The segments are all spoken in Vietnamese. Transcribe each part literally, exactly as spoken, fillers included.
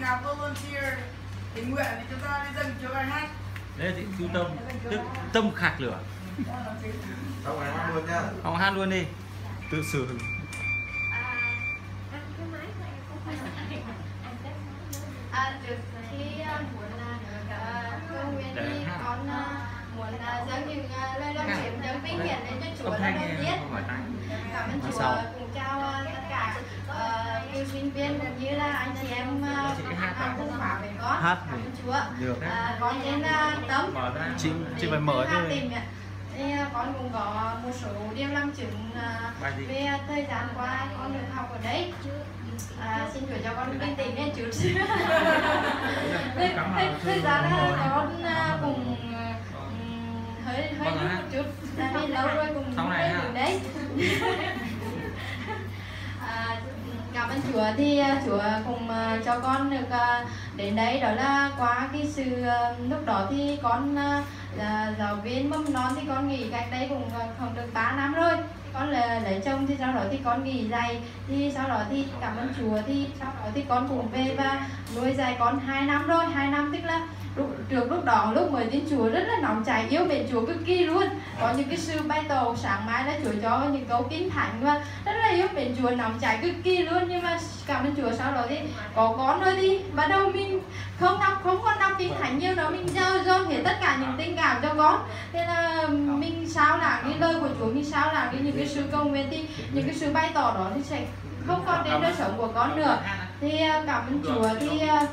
nào volunteer tình nguyện thì chúng ta đi dâng cho bài hát. Đấy thì chú Tâm, tức Tâm khạc lửa. Ông hát luôn nhá. Ông hát luôn đi. Tự xử. À, trước khi muốn cầu nguyện thì con muốn dâng những lời đồng điểm dâng vinh hiển đến cho Chúa là đầu tiên. Cảm ơn Chúa, cùng chào tất cả cựu sinh viên cũng như là anh chị em hát cùng bảo với con. Hát Cảm ơn Chúa. Được. Con tên Tâm. Chị chị phải mở thôi. Thì con cũng có một số điều làm chứng về thời gian qua con được học ở đấy. À, xin gửi cho con tin tình lên chút. Thời gian là con cùng hơi hơi lúc một chút, tại vì lâu rồi cùng hơi từ đấy. À, cảm ơn Chúa thì Chúa cùng cho con được đến đấy, đó là qua cái sự lúc đó thì con là giáo viên mầm non thì con nghỉ cách đây cũng không được ba năm rồi. Con là lấy chồng thì sau đó thì con nghỉ dạy, thì sau đó thì cảm ơn Chúa thì sau đó thì con cũng về và nuôi dạy con hai năm rồi, hai năm tức là lúc, trước lúc đó lúc mới tin Chúa rất là nóng cháy yêu mến Chúa cực kỳ luôn, có những cái sự bày tỏ sáng mai là Chúa cho những câu kinh thánh và rất là yêu mến Chúa, nóng cháy cực kỳ luôn. Nhưng mà cảm ơn Chúa sau đó thì có con rồi thì bắt đầu mình không đọc không còn đọc kinh thánh nhiều nữa, mình giao dồn hết tất cả những tình cảm cho con, thế là mình sao lãng cái lời của Chúa, mình sao lãng đi những cái sự cầu nguyện thì những cái sự bày tỏ đó thì sẽ không còn đến đời sống của con nữa. Thì cảm ơn Chúa thì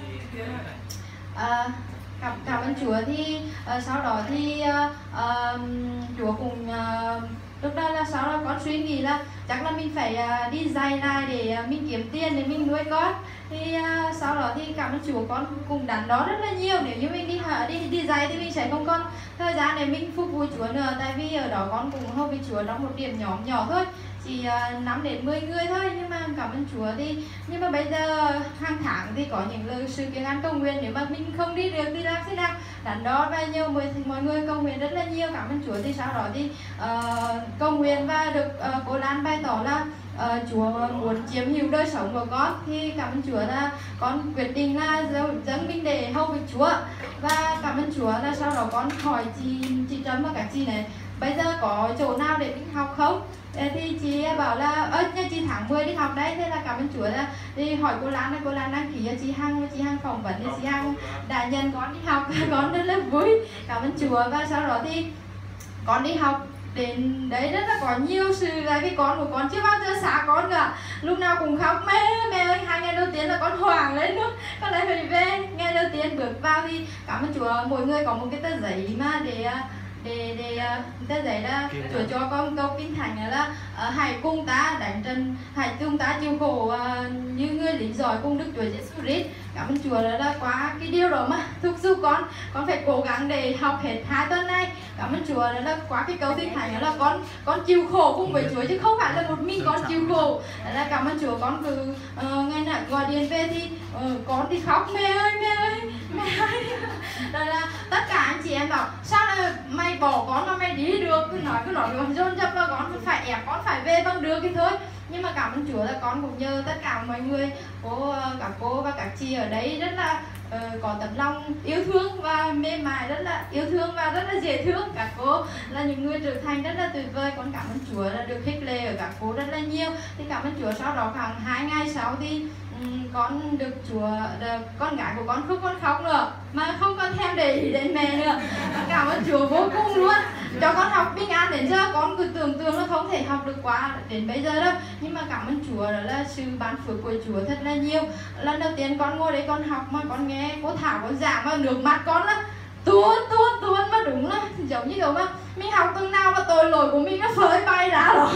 uh, cảm cảm ơn Chúa thì uh, sau đó thì uh, uh, Chúa cùng uh, lúc đó là sau đó con suy nghĩ là chắc là mình phải uh, đi dạy lại để uh, mình kiếm tiền để mình nuôi con. Thì uh, sau đó thì cảm ơn Chúa con cùng đắn đó rất là nhiều, nếu như mình đi đi đi dạy thì mình sẽ không còn thời gian để mình phục vụ Chúa nữa, tại vì ở đó con cũng hầu với Chúa trong một điểm nhóm nhỏ thôi, chỉ uh, năm đến mười người thôi. Nhưng mà cảm ơn Chúa thì nhưng mà bây giờ hàng tháng thì có những lời sự kiện ăn cầu nguyện, nếu mà mình không đi được thì làm thế nào, đắn đó và nhiều mọi, mọi người cầu nguyện rất là nhiều. Cảm ơn Chúa thì sau đó thì uh, cầu nguyện và được uh, cô Lan bày tỏ là Uh, Chúa muốn chiếm hữu đời sống của con, thì cảm ơn Chúa là con quyết định là dâng mình để hầu với Chúa. Và cảm ơn Chúa là sau đó con hỏi chị chị Trâm và các chị này bây giờ có chỗ nào để mình học không, thì chị bảo là ơ nhà chị tháng mười đi học đấy. Thế là cảm ơn Chúa là đi hỏi cô Lan, cô Lan đăng ký cho chị Hằng, chị Hằng phỏng vấn thì chị Hằng đã nhận con đi học. Con rất là vui, cảm ơn Chúa. Và sau đó thì con đi học đến đấy rất là có nhiều sự là cái con của con chưa bao giờ xả con cả, lúc nào cũng khóc mẹ mẹ ơi. Hai ngày đầu tiên là con hoảng lên luôn, con lại phải về. Ngày đầu tiên bước vào thì cảm ơn Chúa mỗi người có một cái tờ giấy mà để để để tờ giấy là Chúa cho con câu kinh thánh là uh, hãy cùng ta đánh trận, hãy cùng ta chịu khổ uh, như người lính giỏi cùng Đức Chúa Giêsu Christ. Cảm ơn Chúa là, là qua cái điều đó mà thúc giục con con phải cố gắng để học hết hai tuần này. Cảm ơn Chúa là, là qua cái câu kinh thánh là con con chịu khổ cùng với Chúa chứ không phải là một mình con chịu khổ. Đó là cảm ơn Chúa. Con cứ uh, ngày nào gọi điện về thì uh, con thì khóc mẹ ơi mẹ ơi mẹ ơi. Đó là tất cả anh chị em bảo sao là mày bỏ con mà mày đi được, cứ nói cứ nói con dồn dập là con phải ép con phải về bằng được thì thôi. Nhưng mà cảm ơn Chúa là con cũng nhờ tất cả mọi người, cô, các cô và các chị ở đấy rất là uh, có tấm lòng yêu thương và mềm mại, rất là yêu thương và rất là dễ thương. Các cô là những người trưởng thành rất là tuyệt vời. Con cảm ơn Chúa là được khích lệ ở các cô rất là nhiều. Thì cảm ơn Chúa sau đó khoảng hai ngày sau thì um, con được Chúa, được, con gái của con không còn khóc nữa mà không còn thèm để ý đến mẹ nữa. Cảm ơn Chúa vô cùng luôn, cho con học bình an đến giờ. Con cứ tưởng tượng là không thể học được quá đến bây giờ đâu, nhưng mà cảm ơn Chúa đó là sự ban phước của Chúa thật là nhiều. Lần đầu tiên con ngồi đấy con học mà con nghe cô Thảo con giảng mà nước mắt con là tuôn tuôn tuôn, mà đúng là giống như kiểu mà mình học từng nào mà tội lỗi của mình nó phơi bay ra rồi.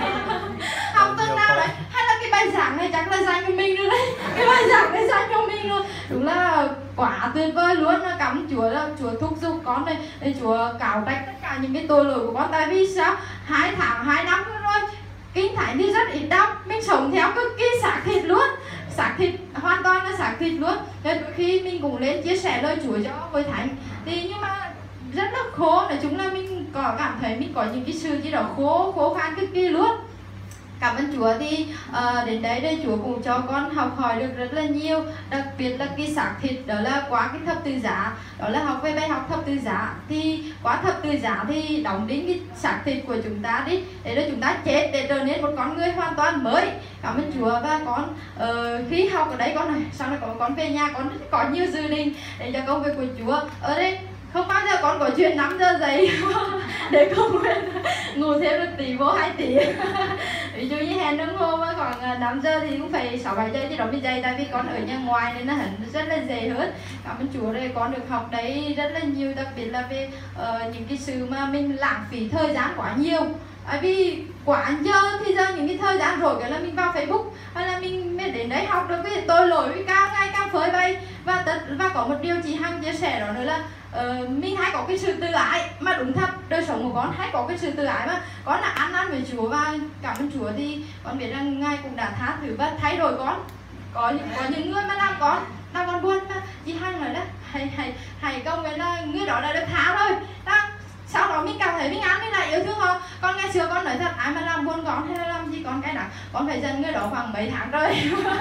Học từng nào đấy, hay là cái bài giảng này chắc là dành cho mình rồi đấy, cái bài giảng này dành cho mình rồi. Đúng là quá tuyệt vời luôn. Cảm ơn Chúa là Chúa thúc giục con này, để Chúa cạo trách tất cả những cái tội lỗi của con. Tại vì sao hai tháng hai năm rồi kinh thánh thì rất ít đọc, mình sống theo cực kỳ xác thịt luôn, xác thịt hoàn toàn là xác thịt luôn. Nên đôi khi mình cũng lên chia sẻ lời Chúa cho với thánh thì nhưng mà rất là khổ. Nói chung là mình có cảm thấy mình có những cái sự gì đó khổ khổ khan cực kỳ luôn. Cảm ơn Chúa thì uh, đến đấy đây Chúa cũng cho con học hỏi được rất là nhiều, đặc biệt là cái xác thịt, đó là qua cái thập tự giá, đó là học về bài học thập tự giá. Thì qua thập tự giá thì đóng đính cái xác thịt của chúng ta đi, để cho chúng ta chết để trở nên một con người hoàn toàn mới. Cảm ơn Chúa. Và con uh, khi học ở đấy con này, sau này có con về nhà con có nhiều dự định để cho công việc của Chúa. Ở đây không bao giờ con có chuyện năm giờ dậy để không ngủ thêm được tỷ vô hai tỷ. Ví dụ như hẹn đồng hồ mà khoảng năm giờ thì cũng phải sáu bảy giờ chứ đó mới dậy, tại vì con ở nhà ngoài nên nó hẳn rất là dễ hơn. Cảm ơn Chúa đây con được học đấy rất là nhiều, đặc biệt là về uh, những cái sự mà mình lãng phí thời gian quá nhiều. Bởi vì quá giờ thì giờ những cái thời gian rồi cái là mình vào Facebook hay là mình, mình đến đấy học được cái tôi lỗi với cao ngày càng phơi bày. Và tất, và có một điều chị Hằng chia sẻ đó nữa là uh, mình hay có cái sự tự ái, mà đúng thật đời sống của con hay có cái sự tự ái, mà con là ăn năn với Chúa. Và cảm ơn Chúa thì con biết rằng Ngài cũng đã tha thứ và thay đổi con. Có những có những người mà làm con làm con buồn, mà chị Hằng nói là hãy hãy hãy cầu nguyện là người đó đã được tha rồi đó. Sau đó mình cảm thấy bình an, mình lại yêu thương họ. Còn ngày xưa con nói thật, ai mà làm buồn con hay là làm gì con cái đó, con phải dần người đó khoảng mấy tháng rồi.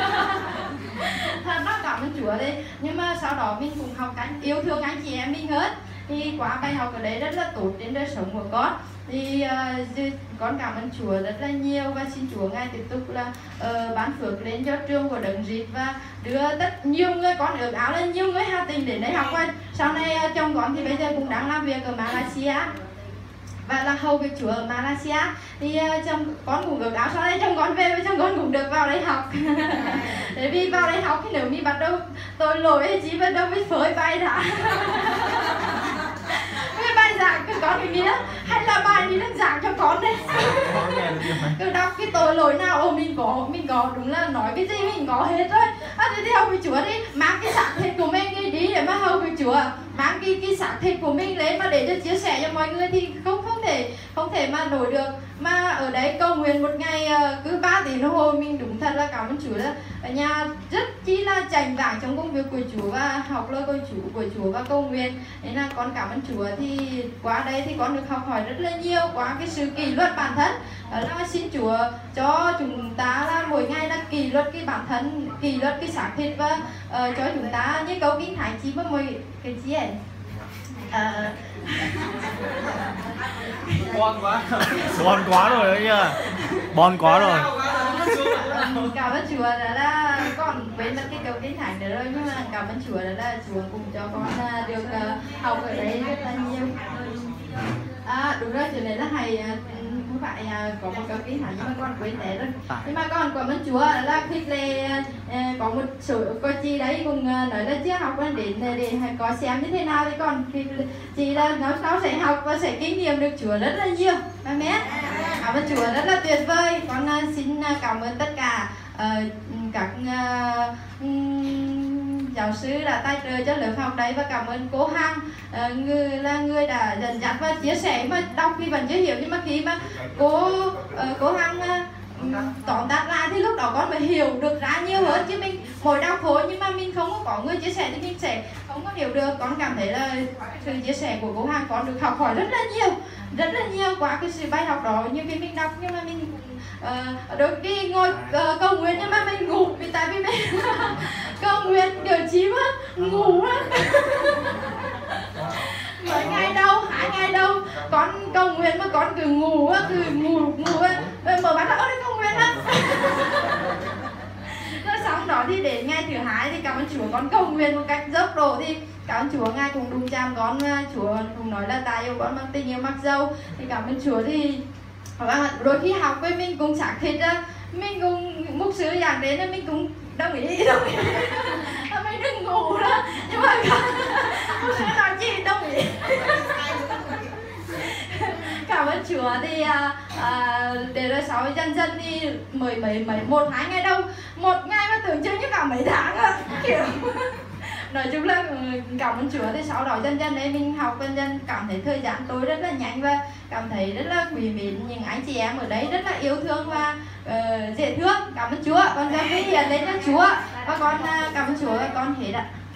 Thật đó, cảm ơn Chúa đấy. Nhưng mà sau đó mình cũng học cách yêu thương anh chị em mình hết. Thì qua bài học ở đấy rất là tốt đến đời sống của con. Thì uh, con cảm ơn Chúa rất là nhiều, và xin Chúa Ngài tiếp tục là uh, ban phước lên cho trường của Đấng Christ, và đưa tất nhiều người, con ước áo lên nhiều người Hà Tĩnh đến đây học. Và sau này uh, chồng con thì bây giờ cũng đang làm việc ở Malaysia và là hầu việc Chúa ở Malaysia. Thì uh, chồng con cũng ước áo sau này chồng con về với chồng con cũng được vào đây học. Bởi vì vào đây học thì nếu mình bắt đầu tội lỗi hay chỉ bắt đầu mới phơi bay ra. Cái bài giảng của con cái nghĩa hay là bài đi đang giảng cho con đấy. Cứ đọc cái tội lỗi nào ồ mình có mình có đúng là nói cái gì mình có hết rồi. À, thì đi học với Chúa đi, mang cái xác thịt của mình đi, đi để mà hầu với Chúa, mang cái cái xác thịt của mình lên mà để cho chia sẻ cho mọi người thì không không thể không thể mà nổi được. Mà ở đấy cầu nguyện một ngày cứ ba tiếng đồng hồ, mình đúng thật là cảm ơn Chúa là ở nhà rất chi là chảnh vàng trong công việc của Chúa và học lời của Chúa của Chúa và cầu nguyện. Nên là con cảm ơn Chúa. Thì qua đây thì con được học hỏi rất là nhiều qua cái sự kỷ luật bản thân. Đó là xin Chúa cho chúng ta là mỗi ngày là kỷ luật cái bản thân, kỷ luật cái xác thịt, và uh, cho chúng ta như câu Kinh Thánh chỉ với mỗi cái gì ấy. Uh, Bon quá. Bon quá rồi đấy nhá. Bon quá rồi. Cảm ơn Chúa đó là con quên mất cái câu Kinh Thánh nữa rồi, nhưng mà cảm ơn Chúa đó là Chúa cũng cho con được uh, học ở đấy rất là nhiều. À, đúng rồi, chuyện này là hay không phải uh, có một câu Kinh Thánh nhưng mà con quên đấy rồi. Nhưng mà con cảm ơn Chúa là khi lệ uh, có một số cô chị đấy cùng uh, nói là chưa học con đến để có xem như thế nào, thì con khi chị là nó nó sẽ học và sẽ kinh nghiệm được Chúa rất là nhiều. Amen. Cảm ơn Chúa rất là tuyệt vời. Con uh, xin uh, cảm ơn tất cả uh, các uh, um, giáo sư đã tài trợ cho lớp học đấy, và cảm ơn cô Hằng uh, người là người đã dẫn dắt và chia sẻ. Mà đọc thì vẫn chưa hiểu, nhưng mà khi mà cô uh, cô Hằng uh, tóm tắt lại thì lúc đó con mới hiểu được ra nhiều hơn. Chứ mình mỗi đau khổ nhưng mà mình không có người chia sẻ thì mình sẽ không có hiểu được. Con cảm thấy là sự chia sẻ của cô Hằng con được học hỏi rất là nhiều, rất là nhiều qua cái sự bài học đó. Nhiều khi mình đọc nhưng mà mình uh, đôi khi ngồi uh, cầu nguyện nhưng mà mình ngủ, vì tại vì mình cầu nguyện kiểu chí mà ngủ á. Mấy ngày đâu, hai ngày đâu con cầu nguyện mà con cứ ngủ á, cứ ngủ ngủ á, rồi mở mắt ra ôi cầu nguyện á. Rồi xong đó thì đến ngày thứ hai thì cảm ơn Chúa con cầu nguyện một cách dốc độ, thì cảm ơn Chúa Ngài cũng đụng chạm con, Chúa cũng nói là ta yêu con bằng tình yêu mặc dâu. Thì cảm ơn Chúa. Thì đôi khi học với mình cũng xác thịt ra, mình cũng mục sư giảng đến nên mình cũng đồng ý đồng ý mình đừng ngủ đó, nhưng mà mục sư nói chị đồng ý. Cảm ơn Chúa. Thì à, à, để rồi sau dần dần thì mười mấy mấy một hai ngày đâu, một ngày mà tưởng chừng như cả mấy tháng á, kiểu nói chung là cảm ơn Chúa. Thì sau đó dần dần đấy mình học dần dần cảm thấy thời gian tôi rất là nhanh, và cảm thấy rất là quý mến những anh chị em ở đấy rất là yêu thương và uh, dễ thương. Cảm ơn Chúa. Con giao cái hiền lên cho Chúa, và con uh, cảm ơn Chúa và con hết ạ.